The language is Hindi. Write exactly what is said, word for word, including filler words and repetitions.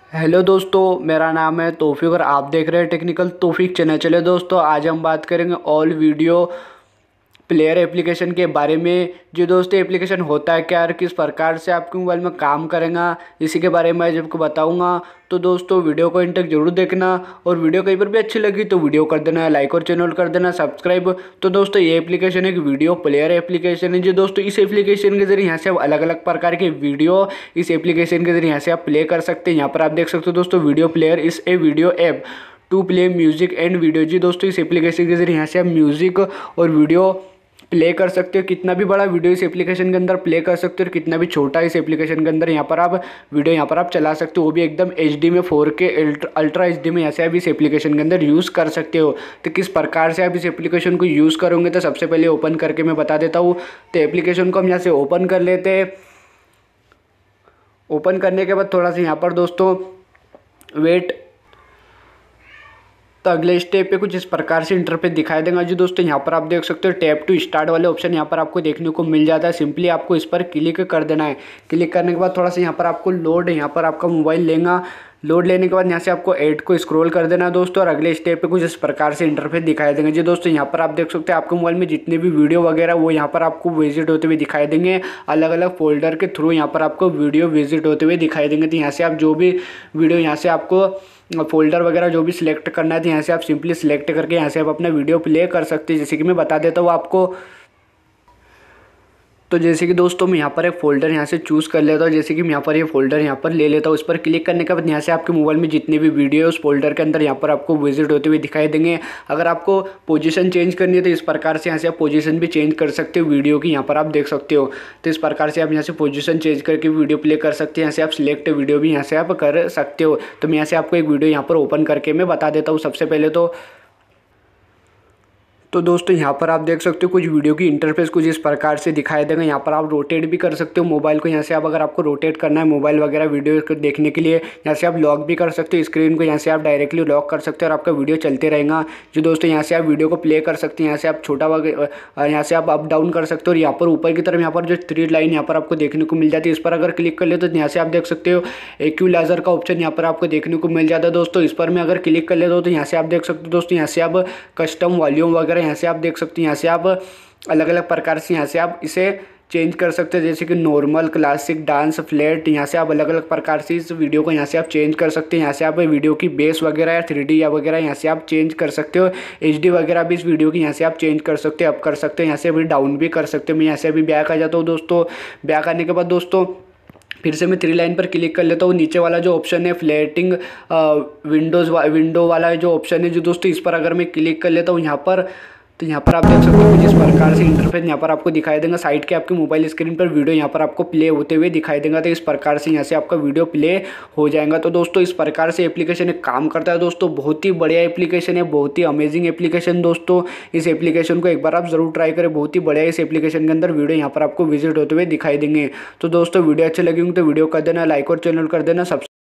हेलो दोस्तों, मेरा नाम है तौफीक और आप देख रहे हैं टेक्निकल तौफीक चैनल। चले दोस्तों, आज हम बात करेंगे ऑल वीडियो प्लेयर एप्लीकेशन के बारे में। जो दोस्तों एप्लीकेशन होता है क्या और किस प्रकार से आपके मोबाइल में काम करेगा, इसी के बारे में आज आपको बताऊंगा। तो दोस्तों वीडियो को इन तक जरूर देखना, और वीडियो कहीं पर भी अच्छी लगी तो वीडियो कर देना लाइक और चैनल कर देना सब्सक्राइब। तो दोस्तों ये एप्लीकेशन एक वीडियो प्लेयर एप्लीकेशन है। जो दोस्तों इस एप्लीकेशन के जरिए यहाँ से आप अलग अलग प्रकार के वीडियो इस एप्लीकेशन के जरिए यहाँ से आप प्ले कर सकते हैं। यहाँ पर आप देख सकते हो दोस्तों, video player is a video app to play music and video. जी दोस्तों, इस एप्लीकेशन के जरिए यहाँ से आप म्यूजिक और वीडियो प्ले कर सकते हो। कितना भी बड़ा वीडियो इस एप्लीकेशन के अंदर प्ले कर सकते हो, और कितना भी छोटा इस एप्लीकेशन के अंदर यहाँ पर आप वीडियो यहाँ पर आप चला सकते हो, वो भी एकदम एच डी में four K ultra H D में ऐसे आप इस एप्लीकेशन के अंदर यूज़ कर सकते हो। तो किस प्रकार से आप इस एप्लीकेशन को यूज़ करोगे, तो सबसे पहले ओपन करके मैं बता देता हूँ। तो एप्लीकेशन को हम यहाँ से ओपन कर लेते हैं। ओपन करने के बाद थोड़ा सा यहाँ पर दोस्तों वेट, तो अगले स्टेप पे कुछ इस प्रकार से इंटरफेस दिखाई देगा। जी दोस्तों, यहाँ पर आप देख सकते हो टैप टू स्टार्ट वाले ऑप्शन यहाँ पर आपको देखने को मिल जाता है। सिंपली आपको इस पर क्लिक कर देना है। क्लिक करने के बाद थोड़ा सा यहाँ पर आपको लोड यहाँ पर आपका मोबाइल लेगा। लोड लेने के बाद यहाँ से आपको ऐड को स्क्रॉल कर देना है दोस्तों, और अगले स्टेप पे कुछ इस प्रकार से इंटरफेस दिखाई देंगे। जी दोस्तों, यहाँ पर आप देख सकते हैं आपके मोबाइल में जितने भी वीडियो वगैरह वो यहाँ पर आपको विजिट होते हुए दिखाई देंगे। अलग अलग फोल्डर के थ्रू यहाँ पर आपको वीडियो विजिट होते हुए दिखाई देंगे। तो यहाँ से आप जो भी वीडियो यहाँ से आपको फोल्डर वगैरह जो भी सिलेक्ट करना है, तो यहाँ से आप सिंपली सिलेक्ट करके यहाँ से आप अपना वीडियो प्ले कर सकते हैं। जैसे कि मैं बता देता हूँ आपको। तो जैसे कि दोस्तों मैं यहाँ पर एक फ़ोल्डर यहाँ से चूज़ कर लेता हूँ। जैसे कि मैं यहाँ पर ये फ़ोल्डर यहाँ पर ले लेता हूँ। इस पर क्लिक करने के बाद यहाँ से आपके मोबाइल में जितने भी वीडियो है उस फोल्डर के अंदर यहाँ पर आपको विजिट होते हुए दिखाई देंगे। अगर आपको पोजीशन चेंज करनी है तो इस प्रकार से यहाँ से आप पोजीशन भी चेंज कर सकते हो वीडियो की, यहाँ पर आप देख सकते हो। तो इस प्रकार से आप यहाँ से पोजीशन चेंज करके वीडियो प्ले कर सकते हैं। यहाँ से आप सिलेक्ट वीडियो भी यहाँ से आप कर सकते हो। तो मैं यहाँ से आपको एक वीडियो यहाँ पर ओपन करके मैं बता देता हूँ। सबसे पहले तो तो दोस्तों यहाँ पर आप देख सकते हो कुछ वीडियो की इंटरफेस कुछ इस प्रकार से दिखाई देगा। यहाँ पर आप रोटेट भी कर सकते हो मोबाइल को। यहाँ से आप अगर आपको रोटेट करना है मोबाइल वगैरह वीडियो को देखने के लिए, यहाँ से आप लॉक भी कर सकते हो स्क्रीन को। यहाँ से आप डायरेक्टली लॉक कर सकते हो और आपका वीडियो चलते रहेगा। जो दोस्तों यहाँ से आप वीडियो को प्ले कर सकते हैं। यहाँ से आप छोटा वगैरह यहाँ से आप अप डाउन कर सकते हो। और यहाँ पर ऊपर की तरफ यहाँ पर जो थ्री लाइन यहाँ पर आपको देखने को मिल जाती है, इस पर अगर क्लिक कर ले तो यहाँ से आप देख सकते हो इक्विलाइजर का ऑप्शन यहाँ पर आपको देखने को मिल जाता है दोस्तों। इस पर मैं अगर क्लिक कर लेता हूँ तो यहाँ से आप देख सकते हो दोस्तों, यहाँ से आप कस्टम वॉल्यूम वगैरह यहाँ से आप देख सकते हो। यहाँ से आप अलग अलग प्रकार से यहाँ से आप इसे चेंज कर सकते हैं, जैसे कि नॉर्मल, क्लासिक, डांस, फ्लैट। यहाँ से आप अलग अलग प्रकार से इस वीडियो को यहाँ से आप चेंज कर सकते हैं। यहाँ से आप वीडियो की बेस वगैरह या थ्री डी या वगैरह यहाँ से आप चेंज कर सकते हो। एच डी वगैरह भी इस वीडियो की यहाँ से आप चेंज कर सकते हो, अप कर सकते हो। यहाँ से अभी डाउन भी कर सकते हो। मैं यहाँ से अभी बैक आ जाता हूँ दोस्तों। बैक आने के बाद दोस्तों फिर से मैं थ्री लाइन पर क्लिक कर लेता हूँ। नीचे वाला जो ऑप्शन है फ्लैटिंग विंडोज़ विंडो वाला जो ऑप्शन है जो दोस्तों, इस पर अगर मैं क्लिक कर लेता हूँ यहाँ पर, तो यहाँ पर आप देख सकते हो जिस प्रकार से इंटरफेस यहाँ पर आपको दिखाई देगा। साइड के आपके मोबाइल स्क्रीन पर वीडियो यहाँ पर आपको प्ले होते हुए दिखाई देगा। तो इस प्रकार से यहाँ से आपका वीडियो प्ले हो जाएगा। तो दोस्तों इस प्रकार से एप्लीकेशन एक काम करता है दोस्तों। बहुत ही बढ़िया एप्लीकेशन है, बहुत ही अमेजिंग एप्लीकेशन दोस्तों। इस एप्लीकेशन को एक बार आप जरूर ट्राई करें, बहुत ही बढ़िया। इस एप्लीकेशन के अंदर वीडियो यहाँ पर आपको विजिट होते हुए दिखाई देंगे। तो दोस्तों वीडियो अच्छे लगे होंगे तो वीडियो कर देना लाइक और चैनल कर देना सब्सक्राइब।